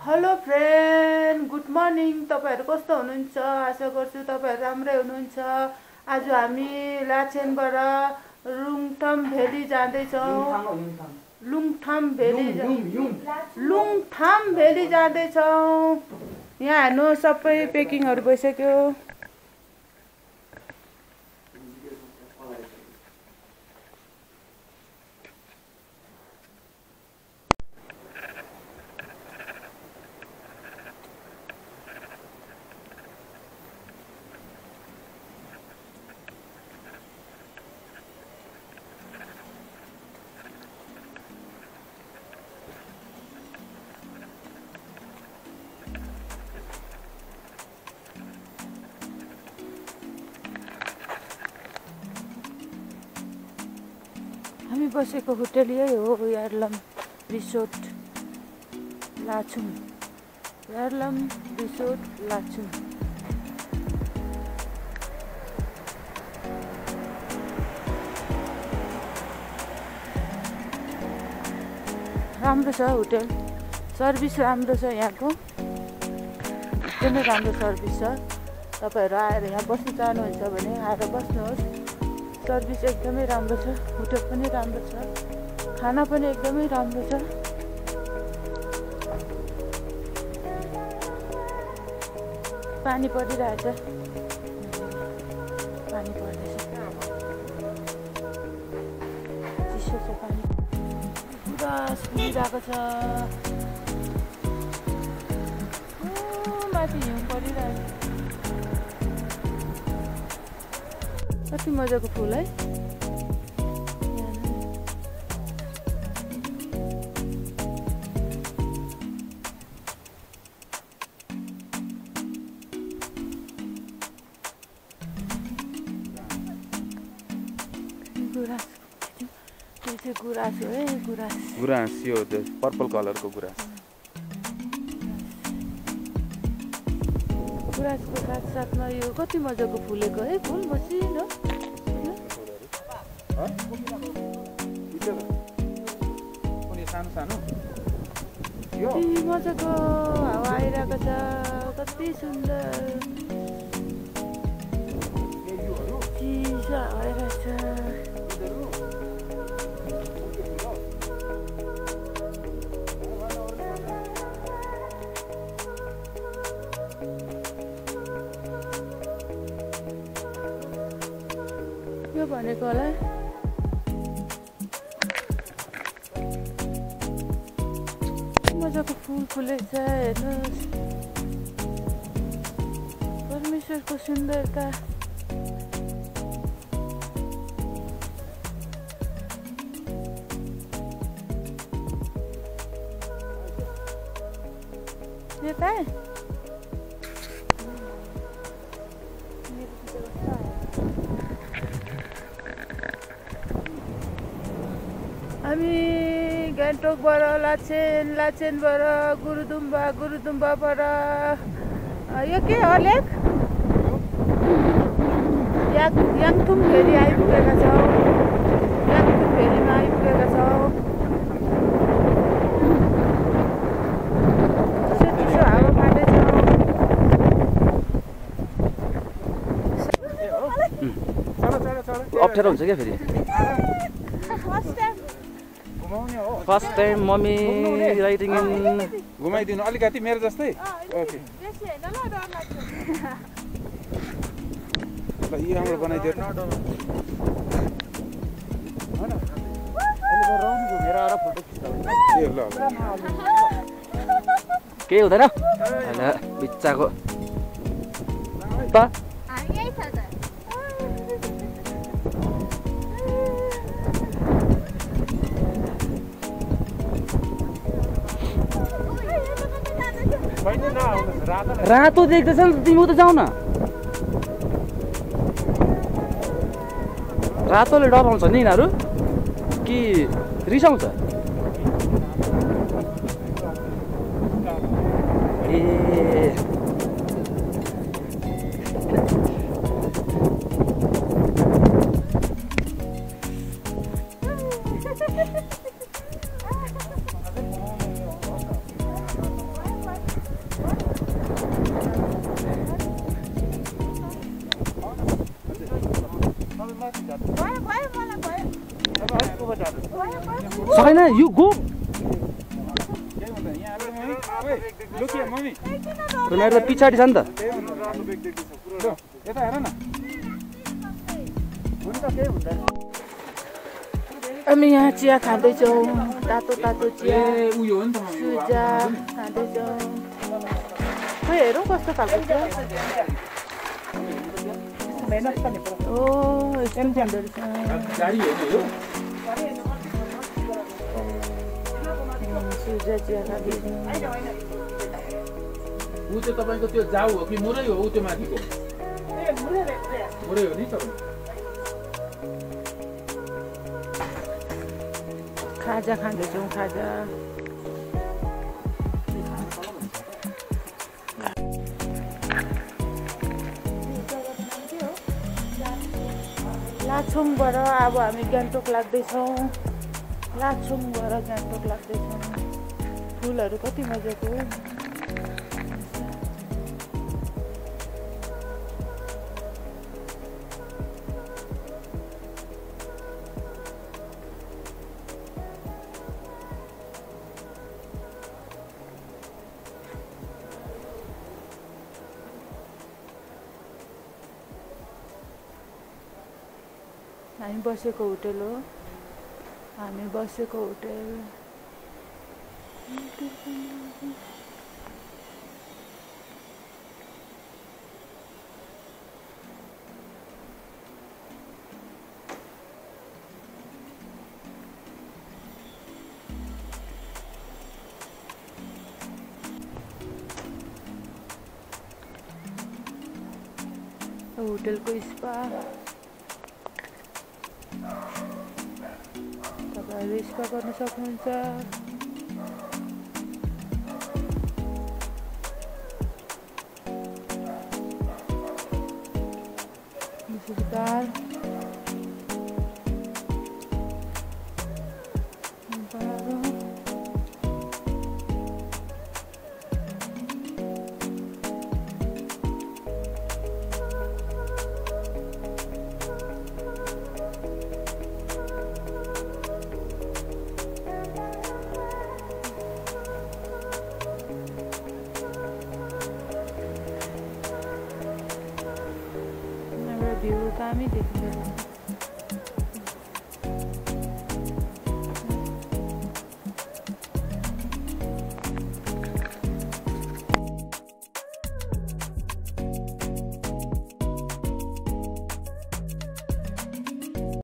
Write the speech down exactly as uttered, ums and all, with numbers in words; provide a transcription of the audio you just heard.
Hello friend, good morning. तपाईहरु कस्तो हुनुहुन्छ? आशा गर्छु तपाईहरु राम्रै हुनुहुन्छ। आज हामी लाचेनबाट लुङथाम भ्याली जाँदै छौं। लुङथाम भ्याली लुङथाम भ्याली जाँदै छौं। यहाँ हेर्नु सबै पेकिङहरु भइसक्यो। हामी बसेको होटल यही हो, यारलम रिसोर्ट लाचुङ। यारलम रिसोर्ट लाचुङ। राम्रो छ होटल, सर्भिस राम्रो छ यहाँको, एकदमै राम्रो सर्भिस छ। तपाईहरु आएर यहाँ बस्न चाहनुहुन्छ भने आएर बस्नुहोस्। सर्भिस एकदमै राम्रो छ, होटल पनि राम्रो छ, खाना पनि एकदमै राम्रो छ। पानी परिरहेछ, पानी पर्दैछ, चिसो छ पानी, गुराँस फुलिरहेको छ। माथि हिउँ परिरहेछ, कति मजाको फुल है। गुराँस, त्यो चाहिँ गुराँस हो है, गुराँस गुराँस यो पर्पल कलरको गुराँस। गुराँसको साथ साथमा यो कति मजाको फुलेको है फुल, मसिनो सानो सानो कति मजाको हावा आइरहेको छ, कति सुन्दर चिसो हावा आइरहेको छ। यो भनेको होला मजाको फुल फुलेको छ, हेर्नुहोस् परमेश्वरको सुन्दरता। यता हामी गान्तोकबाट लाचेन, लाचेनबाट गुरुदुम्बा, गुरुदुम्बाबाट यो के हो लेक याक याङथुङ भेली आइपुगेका छौँ। याङथुङ भेलीमा आइपुगेका छौँ। चिसो चिसो हावा खाँदैछौँ। अप्ठ्यारो हुन्छ क्या फेरि। First time mummy riding in. घुमाइदिनु अलिकति मेरो जस्तै। ओके ल यी राम्रो बनाइदियो त। ल केही हुँदैन होइन बिच्चाको त। रातो देख्दैछ नि तिमी उता जाऊ न। रातोले डराउँछ नि यिनीहरू कि रिसाउँछ? ए माथि जानु भयो भयो मलाई भयो अब अलिक ऊपर जानु भयो भयो सकेन यु गो के भन्दा यहाँ आएर मम्मी ओए लुकिया मम्मी मेरो त पछाडि छ नि त त्यही भन्नु राम्रो बेग देख्दैछ पुरो यता हेर न हुन्छ केही हुँदैन हामी यहाँ चिया खाँदैछौँ तातो तातो चिया उयो हो नि त सुजा खाँदैछौँ खोइ हेरौँ कस्तो खालको चिया ओ यस्तो पनि खाँदो रहेछ गाडी हो नि यो सुजा चिया खाँदैछौँ ऊ चाहिँ तपाईँको त्यो जाउ हो कि मुरै हो ऊ त्यो माथिको मुरै हो नि तपाईँ खाजा खाँदैछौँ खाजा लाचुङबाट अब हामी गान्तोक लाग्दैछौँ लाचुङबाट गान्तोक लाग्दैछौँ फुलहरू कति मजाको हामी बसेको होटल हो हामी बसेको होटल होटलको स्पा तपाईँहरू स्पा गर्न सक्नुहुन्छ दाल भ्यू दामी देखिन्छ